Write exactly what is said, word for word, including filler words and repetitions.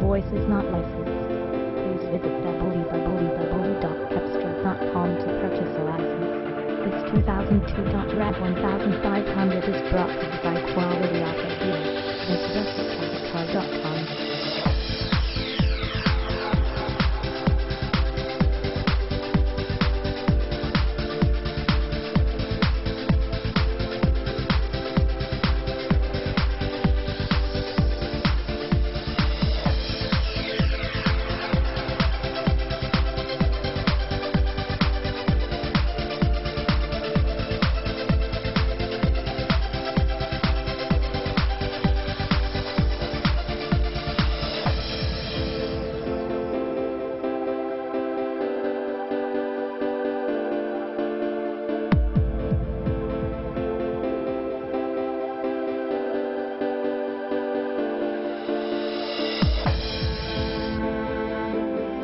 voice is not licensed. Please visit w w w dot cepstral dot com to purchase a license. This two thousand two Dodge RAV fifteen hundred is brought to you by Quality Auto Dealer. Visit us at quality car dot com.